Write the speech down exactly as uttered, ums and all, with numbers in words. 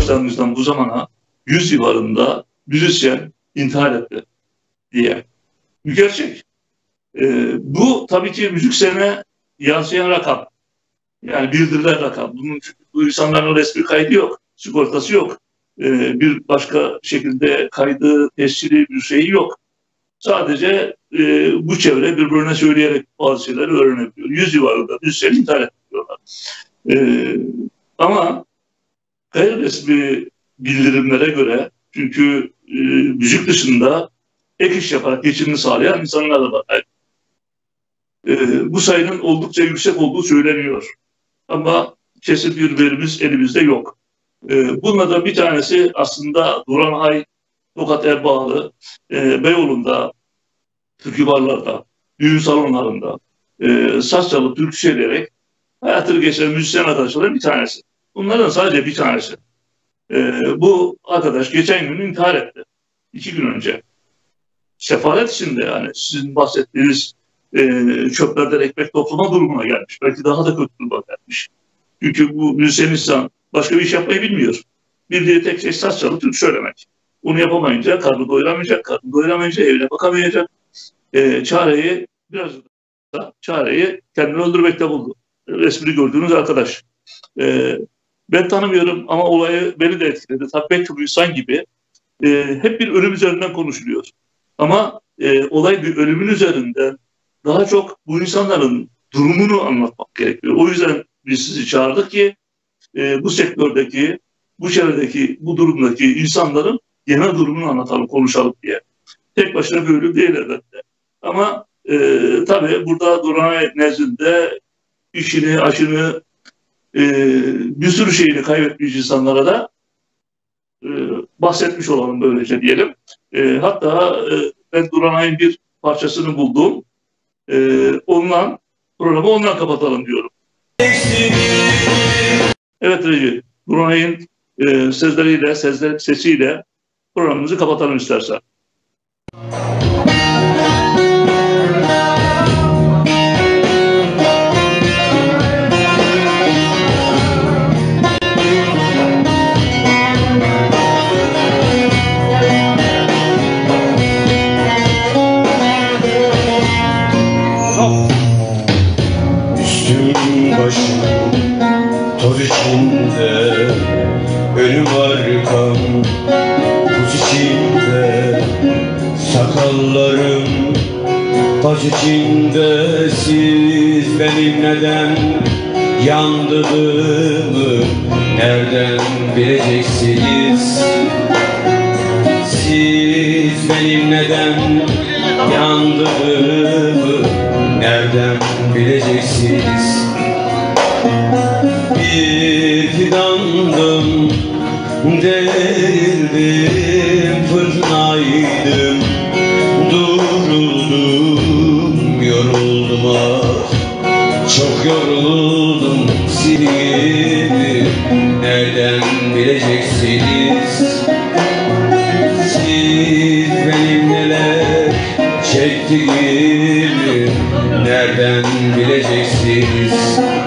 başlangıçtan bu zamana yüz civarında müzisyen intihar etti diye. Bu gerçek. Ee, bu tabii ki müzik sektörüne yansıyan rakam. Yani bildirilen rakam. Bunun, bu insanların resmi kaydı yok. Sigortası yok. Ee, bir başka şekilde kaydı, tescili bir şeyi yok. Sadece e, bu çevre birbirine söyleyerek bazı şeyleri öğrenebiliyor. Yüz civarında müzisyen intihar ediyorlar. Ee, ama gayri resmi bildirimlere göre, çünkü e, müzik dışında ek iş yaparak geçimini sağlayan insanlar da var. E, bu sayının oldukça yüksek olduğu söyleniyor. Ama kesin bir verimiz elimizde yok. E, bunlardan bir tanesi aslında Duran Hay, Tokat Erbağlı, e, Beyoğlu'nda, türkü barlarda, düğün salonlarında e, saz çalıp türkü söyleyerek hayatını geçiren müzisyen arkadaşların bir tanesi. Bunlardan sadece bir tanesi. E, bu arkadaş geçen gün intihar etti. İki gün önce. Sefalet içinde, yani sizin bahsettiğiniz e, çöplerden ekmek toplama durumuna gelmiş. Belki daha da kötü duruma gelmiş. Çünkü bu müzisyen insan başka bir iş yapmayı bilmiyor. Bildiği tek şey saz çalıp türkü söylemek. Bunu yapamayınca karnı doyuramayacak, karnı doyuramayınca evine bakamayacak. E, çareyi biraz da çareyi kendini öldürmekte buldu. Resmini gördüğünüz arkadaş. E, ben tanımıyorum ama olayı beni de etkiledi. Tabii pek çok insan gibi e, hep bir ölüm üzerinden konuşuluyor. Ama e, olay bir ölümün üzerinden daha çok bu insanların durumunu anlatmak gerekiyor. O yüzden biz sizi çağırdık ki e, bu sektördeki, bu çevredeki, bu durumdaki insanların genel durumunu anlatalım, konuşalım diye. Tek başına bir ölüm değil elbette. Ama e, tabii burada Duran nezdinde işini, aşını, e, bir sürü şeyini kaybetmiş insanlara da e, bahsetmiş olalım böylece diyelim. E, hatta e, ben Duranay'ın bir parçasını buldum. E, ondan, programı ondan kapatalım diyorum. Evet Recep, Duranay'ın e, sözleriyle, sesler, sesiyle programımızı kapatalım istersen. Toz içinde, önüm arkam, buz içinde, sakallarım toz içinde. Siz benim neden yandığımı nereden bileceksiniz? Siz benim neden yandığımı nereden bileceksiniz? Bir fidandım, değildim, fırtınaydım. Duruldum, yoruldum ah, çok yoruldum. Sizi nereden bileceksiniz? Siz benim neler çektiğimi nereden bileceksiniz?